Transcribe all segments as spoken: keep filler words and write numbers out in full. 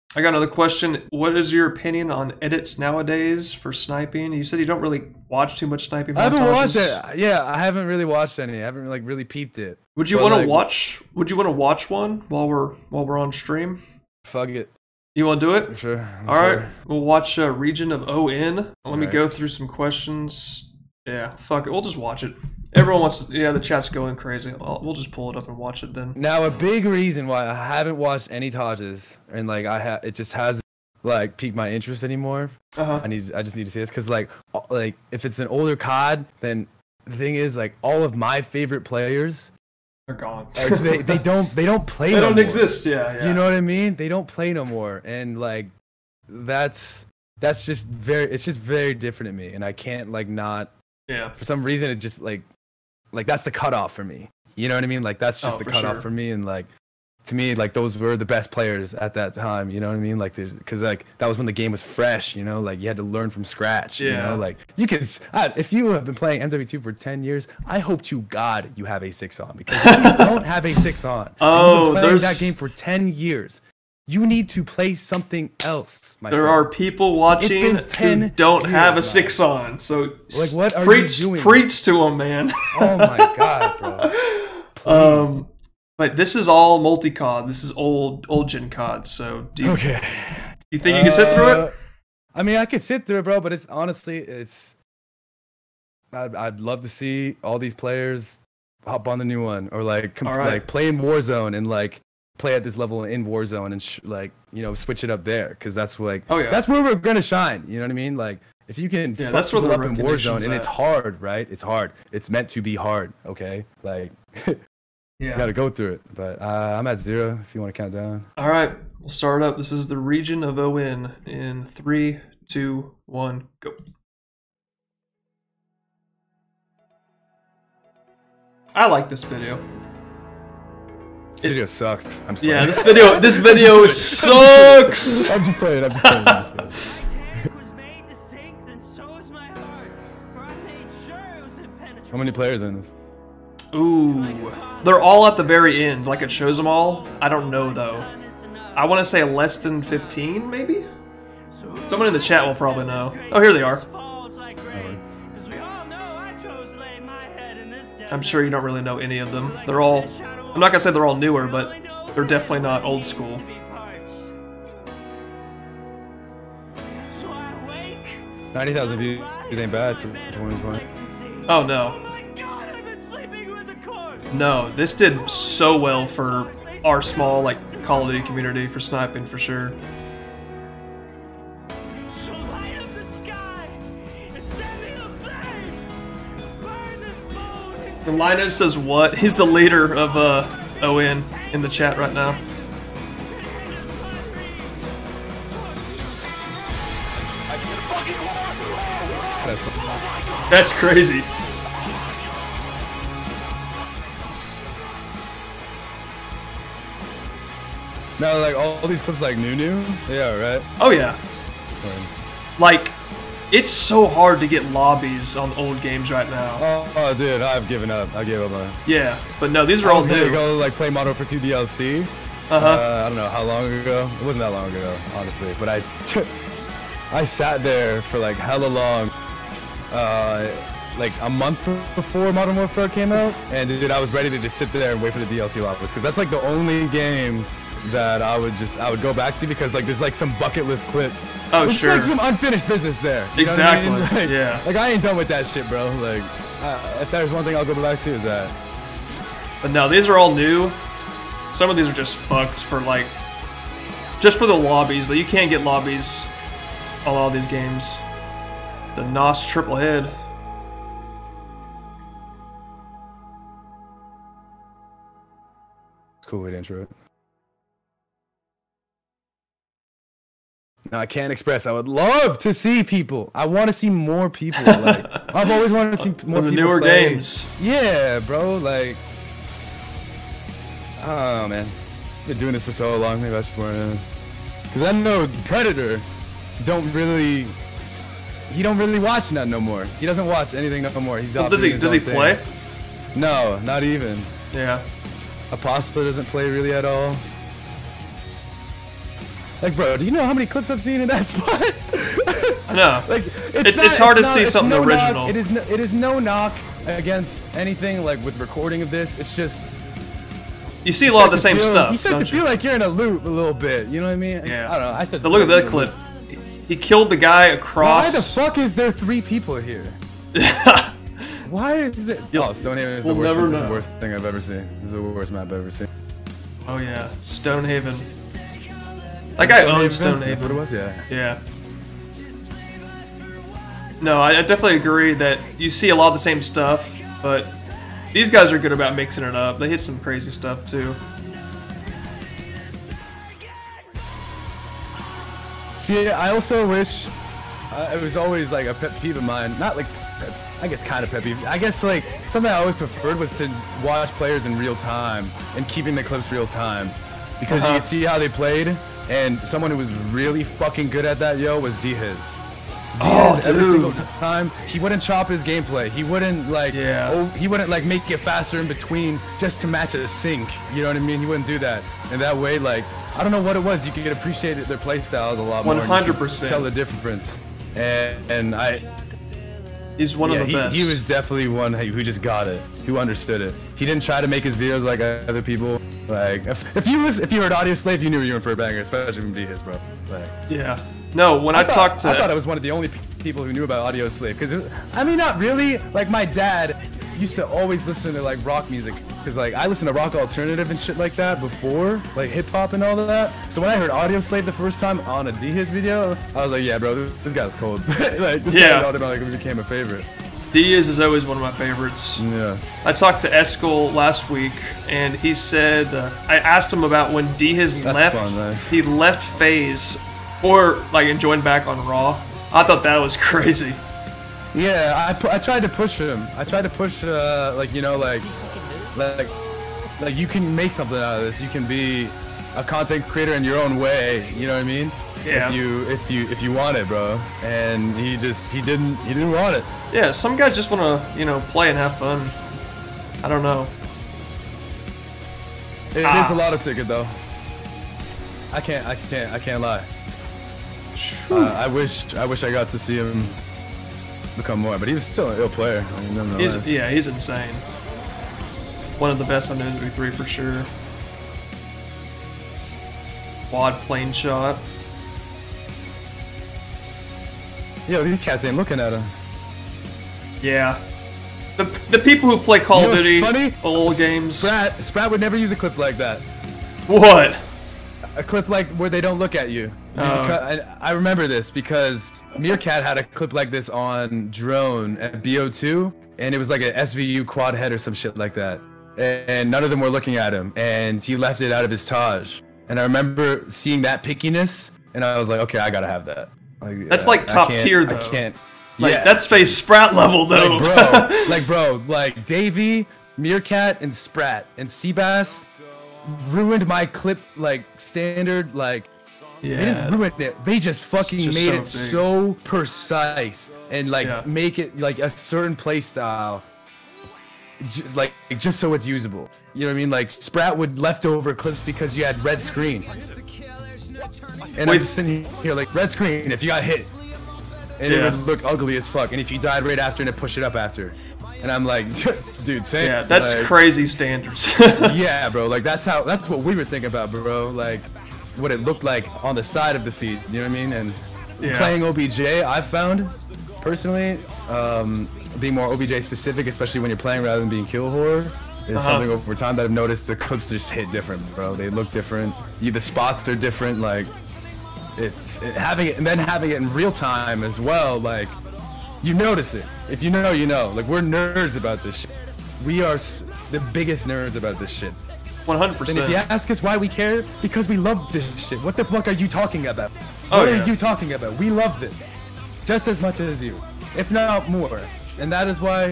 I got another question. What is your opinion on edits nowadays for sniping? You said you don't really watch too much sniping. I haven't montages. watched it. Yeah, I haven't really watched any. I haven't like really peeped it. Would you want to like, watch? Would you want to watch one while we're while we're on stream? Fuck it. You want to do it? For sure. I'm All sure. right. We'll watch uh, Region of O N. Let All me right. go through some questions. Yeah, fuck it. We'll just watch it. Everyone wants to, yeah, the chat's going crazy. I'll, we'll just pull it up and watch it then. Now, a big reason why I haven't watched any Tages, and like I ha it just hasn't like piqued my interest anymore. Uh-huh. I need, I just need to see this because like, like if it's an older C O D, then the thing is like all of my favorite players, they're gone. are, they they don't they don't play. They no don't more. exist. Yeah, yeah. You know what I mean? They don't play no more, and like that's that's just very it's just very different to me, and I can't like not. Yeah. For some reason, it just like like that's the cutoff for me. You know what I mean? Like that's just oh, the for cutoff sure. for me, and like to me, like those were the best players at that time. You know what I mean? Like there's because like that was when the game was fresh. You know, like you had to learn from scratch. Yeah. You know, like you can uh, if you have been playing M W two for ten years, I hope to God you have a six on because if you don't have a six on, oh, and you've been playing there's that game for ten years. You need to play something else. My there friend. are people watching who don't years, have a man. six on. So like, what are preach, you doing? preach to them, man. Oh my God, bro. Please. Um, but this is all multi-C O D. This is old old gen C O D. So do you, okay. you think you can sit through Uh, it? I mean, I could sit through it, bro. But it's honestly, it's. I'd, I'd love to see all these players hop on the new one, or like, comp- All right. like play in Warzone and like play at this level in Warzone and sh- like you know switch it up there because that's like Oh, yeah. that's where we're gonna shine. You know what I mean? Like if you can Yeah, fuck that's where people the up in recognition's Warzone and at. it's hard, right? It's hard. It's meant to be hard. Okay, like you Yeah. gotta go through it. But uh, I'm at zero. If you want to count down. All right, we'll start up. This is the region of O N in three, two, one, go. I like this video. This video sucks. I'm just Yeah, playing. this video, this video sucks. I'm just playing. I'm just playing. I'm just playing. How many players are in this? Ooh, they're all at the very end. Like it shows them all. I don't know though. I want to say less than fifteen, maybe. Someone in the chat will probably know. Oh, here they are. I'm sure you don't really know any of them. They're all. I'm not gonna say they're all newer, but they're definitely not old school. ninety thousand views ain't bad for twenty twenty. Oh no. No, this did so well for our small like Call of Duty community for sniping for sure. And Linus says what? He's the leader of uh, O N in the chat right now. That's crazy. No, like all, all these clips like new new? Yeah, right? Oh yeah. Like, it's so hard to get lobbies on old games right now. Oh, oh dude, I've given up. I gave up on it. Yeah, but no, these are I all was gonna new. go like play Modern Warfare two D L C. Uh-huh. Uh, I don't know how long ago. It wasn't that long ago, honestly. But I, I sat there for like hella long, uh, like a month before Modern Warfare came out, and dude, I was ready to just sit there and wait for the D L C lobbies because that's like the only game that I would just I would go back to because like there's like some bucket list clip. Oh There's sure. like some unfinished business there. You know what I Exactly. mean? Like, Yeah. Like I ain't done with that shit, bro. Like, uh, if there's one thing I'll go back to is that. But no, these are all new. Some of these are just fucked for like, just for the lobbies. Like, you can't get lobbies on all these games. It's a N O S triple head. Cool way to intro it. No, I can't express. I would love to see people. I want to see more people. Like I've always wanted to see more From the people newer play. games. Yeah, bro. Like, oh man, been doing this for so long. Maybe that's just where I am. Cause I know Predator don't really. He don't really watch that no more. He doesn't watch anything no more. He's Well, does he? doing his Does he own thing. play? No, not even. Yeah. Apostle doesn't play really at all. Like, bro, do you know how many clips I've seen in that spot? I know. Like, it's, not, it's hard it's to not, see something no original. Knock. It is no, it is no knock against anything like with recording of this. It's just you see a lot of the same feel, stuff. You start to you? feel like you're in a look a little bit. You know what I mean? Yeah. I don't know. I said. But look at that clip. He killed the guy across. Why the fuck is there three people here? Why is it? You'll, oh, Stonehaven is we'll the worst. never This is know. the worst thing I've ever seen. This is the worst map I've ever seen. Oh yeah, Stonehaven. That guy owns Stonehaven. That's what it was, yeah. Yeah. No, I, I definitely agree that you see a lot of the same stuff, but these guys are good about mixing it up. They hit some crazy stuff too. See, I also wish uh, it was always like a pet peeve of mine. Not like, I guess kind of pet peeve. I guess like something I always preferred was to watch players in real time and keeping the clips real time. Because uh-huh. you could see how they played, and someone who was really fucking good at that, yo, was D-Hiz. Oh, every dude. single time, he wouldn't chop his gameplay. He wouldn't like, yeah. oh, he wouldn't like make it faster in between just to match a sync. You know what I mean? He wouldn't do that. And that way, like, I don't know what it was. You could appreciate their play styles a lot more. One hundred percent. Tell the difference. And and I. He's one yeah, of the he, best. He was definitely one who just got it, who understood it. He didn't try to make his videos like other people. Like, if, if you listen, if you heard Audio Slave, you knew you were in for a banger, especially from D-Hiz, bro. Like, yeah. No, when I, I thought, talked to... I thought I was one of the only pe people who knew about Audio Slave. Because, I mean, not really. Like, my dad used to always listen to, like, rock music. Because, like, I listened to rock alternative and shit like that before. Like, hip-hop and all of that. So when I heard Audio Slave the first time on a D-Hiz video, I was like, yeah, bro, this, this guy's cold. Like, this yeah. guy automatically became a favorite. Diaz is always one of my favorites. Yeah. I talked to Eskel last week, and he said uh, I asked him about when Diaz left. Fun, nice. He left FaZe, or like and joined back on Raw. I thought that was crazy. Yeah, I, pu I tried to push him. I tried to push, uh, like you know, like, like, like you can make something out of this. You can be a content creator in your own way. You know what I mean? Yeah. If you if you if you want it, bro. And he just he didn't he didn't want it. Yeah, some guys just want to you know play and have fun. I don't know. It ah. is a lot of ticket though. I can't I can't I can't lie. Uh, I wish I wish I got to see him become more, but he was still an ill player. I mean, he's, yeah, he's insane. One of the best on N B A three for sure. Quad plane shot. Yo, these cats ain't looking at him. Yeah. The, the people who play Call you know of Duty, funny? old games. Sprat, Sprat would never use a clip like that. What? A clip like where they don't look at you. Oh. Because, I, I remember this because Meerkat had a clip like this on Drone at B O two, and it was like an S V U quad head or some shit like that. And none of them were looking at him, and he left it out of his Taj. And I remember seeing that pickiness, and I was like, okay, I gotta have that. Like, that's uh, like top tier though. I can't. Like, yeah, that's FaZe Sprat level though. Like bro, like bro, like Davey, Meerkat, and Sprat and Seabass ruined my clip like standard. Like yeah. they didn't ruin it. They just fucking just made so it big. so precise and like Yeah. make it like a certain play style. Just like just so it's usable. You know what I mean? Like Sprat would leftover clips because you had red screen. And Wait. I'm just sitting here like red screen if you got hit. And Yeah. it would look ugly as fuck. And if you died right after, and it push it up after. And I'm like, dude, same. Yeah, that's like, crazy standards. yeah, bro. Like that's how that's what we were thinking about, bro. Like what it looked like on the side of the feed. You know what I mean? And Yeah. playing O B J, I've found personally, um, being more O B J specific, especially when you're playing rather than being kill horror, is Uh-huh. something over time that I've noticed. The clips just hit different, bro. They look different. You, the spots are different. Like it's it, having it and then having it in real time as well. Like you notice it. If you know, you know. Like we're nerds about this shit. We are s the biggest nerds about this shit. one hundred And if you percent. ask us why we care, because we love this shit. What the fuck are you talking about? Oh, what yeah. are you talking about? We love it just as much as you, if not more. And that is why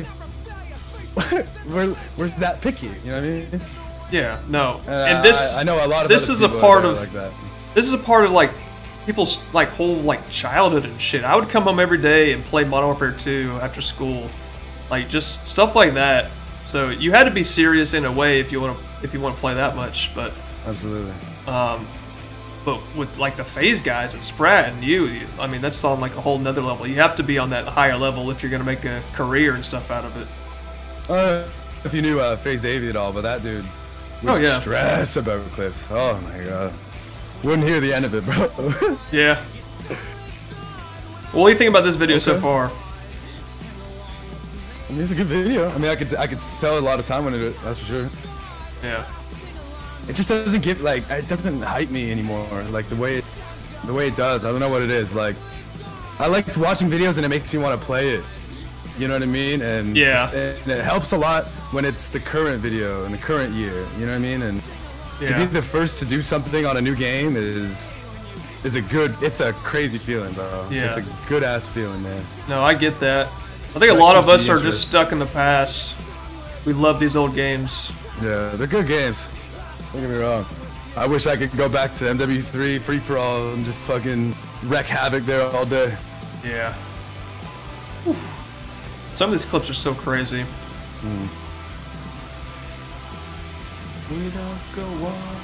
we're we're that picky. You know what I mean? Yeah, no. Uh, and this I, I know a lot of this other is a people part out there of like that. this is a part of like people's like whole like childhood and shit. I would come home every day and play Modern Warfare two after school, like just stuff like that. So you had to be serious in a way if you want to if you want to play that much. But Absolutely. um, But with like the FaZe guys and Sprat and you, you, I mean, that's on like a whole nother level. You have to be on that higher level if you're gonna make a career and stuff out of it. Uh, if you knew uh, FaZe Avy at all, but that dude was oh, yeah. stressed about clips. Oh my god. Wouldn't hear the end of it, bro. Yeah. What do you think about this video okay. so far? I mean, it's a good video. I mean, I could I could tell a lot of time on it. That's for sure. Yeah. It just doesn't give like it doesn't hype me anymore. Like the way it, the way it does. I don't know what it is. Like I liked watching videos and it makes me want to play it. You know what I mean? And yeah, and it helps a lot when it's the current video in the current year. You know what I mean? And yeah. to be the first to do something on a new game is is a good. It's a crazy feeling, bro. Yeah. It's a good ass feeling, man. No, I get that. I think a lot of us are just stuck in the past. We love these old games. Yeah, they're good games. Don't get me wrong. I wish I could go back to M W three free for all and just fucking wreak havoc there all day. Yeah. Oof. Some of these clips are so crazy. Mm. We don't go on.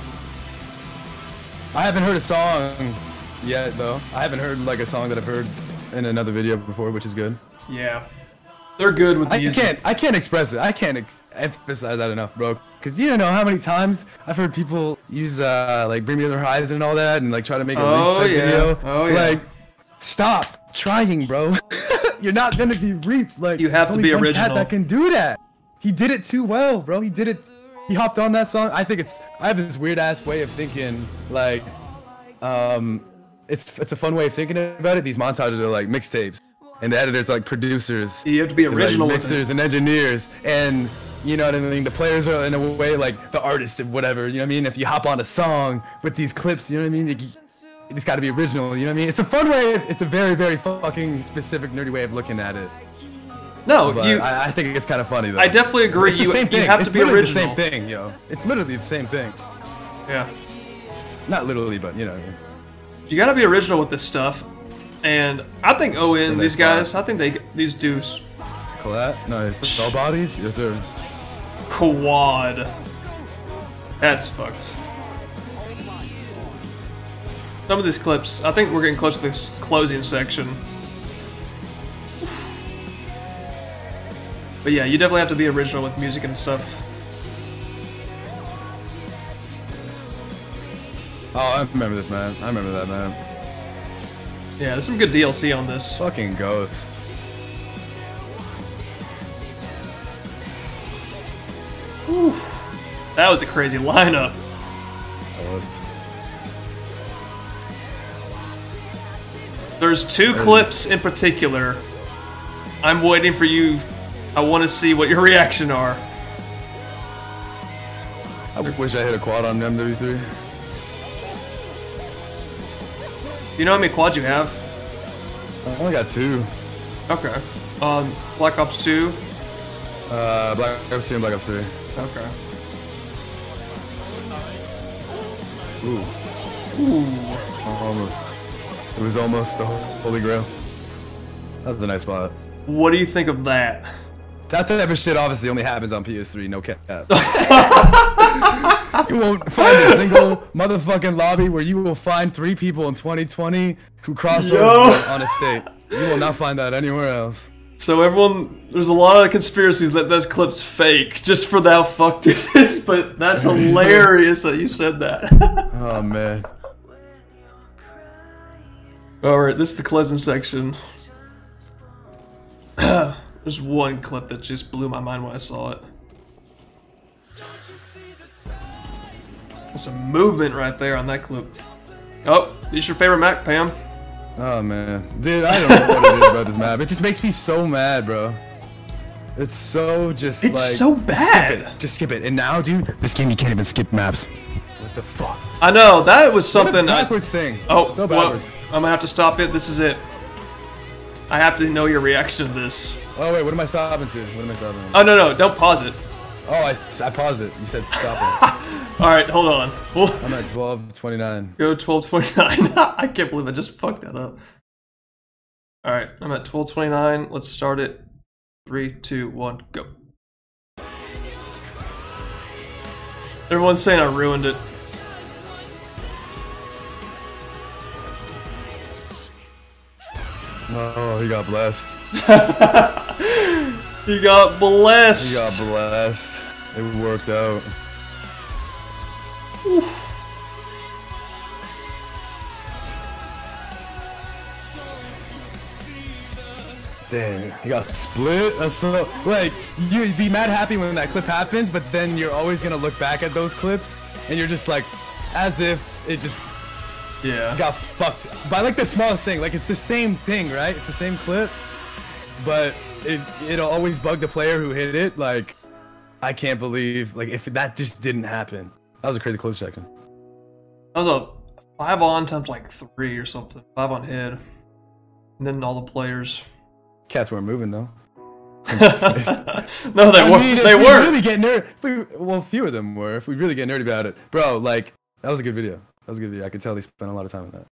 I haven't heard a song yet, though. I haven't heard like a song that I've heard in another video before, which is good. Yeah, they're good with I music. can't. I can't express it. I can't ex emphasize that enough, bro. Cause you don't know how many times I've heard people use uh, like "Bring Me the Horizon" and all that, and like try to make a oh, Reaps type yeah. video. Oh yeah. Like, stop trying, bro. You're not gonna be Reaps. Like, you have to only be one original. cat that can do that. He did it too well, bro. He did it. He hopped on that song. I think it's. I have this weird ass way of thinking. Like, um, it's it's a fun way of thinking about it. These montages are like mixtapes. And the editors like producers. You have to be original and, like, with mixers it. and engineers, and you know what I mean. The players are in a way like the artists and whatever. You know what I mean. If you hop on a song with these clips, you know what I mean. Like, it's got to be original. You know what I mean. It's a fun way. It's a very very fucking specific nerdy way of looking at it. No, but you. I, I think it's kind of funny though. I definitely agree. It's the you, same thing. you have it's to be literally original. the same thing, yo. It's literally the same thing. Yeah. Not literally, but you know. What I mean. You gotta be original with this stuff. And I think O N, these guys, I think they these dudes. Collat? Nice. Cell bodies? Yes, sir. Quad. That's fucked. Some of these clips, I think we're getting close to this closing section. But yeah, you definitely have to be original with music and stuff. Oh, I remember this, man. I remember that, man. Yeah, there's some good D L C on this. Fucking Ghost. Oof. That was a crazy lineup. Toast. There's two clips in particular. I'm waiting for you. I want to see what your reaction are. I wish I hit a quad on M W three. You know how many quads you have? I only got two. Okay. Um, Black Ops two? Uh, Black Ops two and Black Ops three. Okay. Ooh. Ooh. Almost. It was almost the Holy Grail. That was a nice spot. What do you think of that? That type of shit obviously only happens on P S three, no cap. You won't find a single motherfucking lobby where you will find three people in twenty twenty who cross over on a state. You will not find that anywhere else. So everyone, there's a lot of conspiracies that this clip's fake, just for how fucked it is, but that's hilarious that you said that. Oh, man. Alright, this is the closing section. There's one clip that just blew my mind when I saw it. There's some movement right there on that clip. Oh, these your favorite map, Pam? Oh man, dude, I don't know what it is about this map. It just makes me so mad, bro. It's so just it's like so bad. Skip it. Just skip it. And now, dude, this game you can't even skip maps. What the fuck? I know that was something. What a backwards I, thing. Oh, so well, backwards. I'm gonna have to stop it. This is it. I have to know your reaction to this. Oh wait, what am I stopping to? What am I stopping to? Oh no no, don't pause it. Oh, I, I paused it. You said stop it. Alright, hold on. We'll I'm at twelve twenty-nine. Go to twelve twenty-nine. I can't believe I just fucked that up. Alright, I'm at twelve twenty-nine. Let's start it. Three, two, one, go. Everyone's saying I ruined it. Oh, he got blessed. He got blessed. He got blessed. It worked out. Oof. Dang, he got split. That's so like you'd be mad happy when that clip happens, but then you're always gonna look back at those clips and you're just like, as if it just yeah got fucked by like the smallest thing. Like it's the same thing, right? It's the same clip, but it it'll always bug the player who hit it. Like I can't believe like if that just didn't happen. That was a crazy close section. That was a five on times like three or something. Five on head, and then all the players. Cats weren't moving though. No, they I weren't. mean, They if we weren't. really get nerd. We, well, few of them were. If we really get nerdy about it, bro. Like that was a good video. That was a good video. I could tell they spent a lot of time on that.